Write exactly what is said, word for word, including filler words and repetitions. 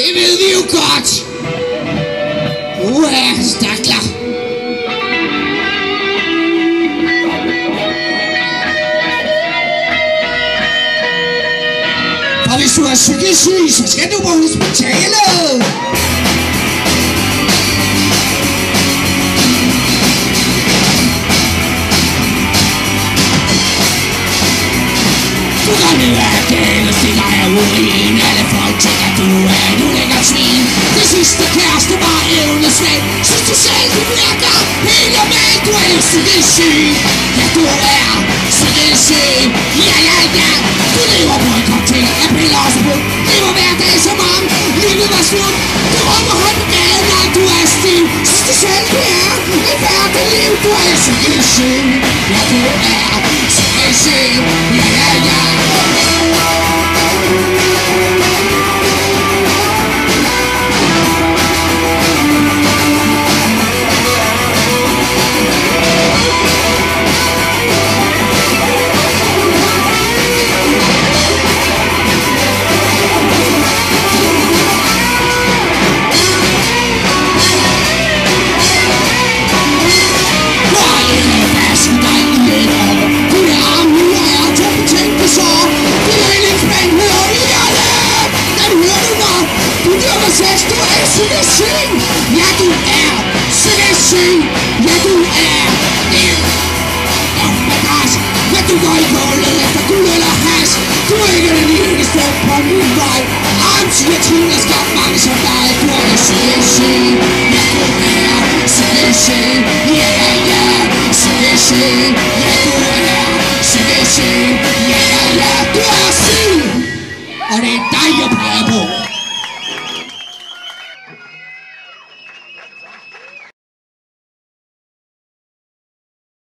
Det ved vi jo godt. Uha, stakler. Og hvis du er psykisk syg, så skal du på hospitalet. Du går ned ad gaden og stikker af urin. Alle folk tænker, du er en ulækker svin. Det sidste kæreste var evnesvag. Synes du selv, du virker helt normalt. Du er jo psykisk syg. Ja, du er psykisk syg. Ja, ja, ja. Du lever på en cocktail af piller og sprut. Lever hver dag som om livet var slut. Du råber højt på gaden, når du er stiv. Synes du selv, du er et værdigt liv. Du er jo psykisk syg. Ja, du er psykisk syg. Ja, ja, ja. Du er psykisk syg. Ja, du er psykisk syg. Ja, du er en madras. Ja, du går i gulvet efter guld eller has. Du er ikke den eneste på min vej. Om psykiatrien er skabt mange som dig. Du er psykisk syg. Ja, du er psykisk syg. Ja, ja, psykisk syg.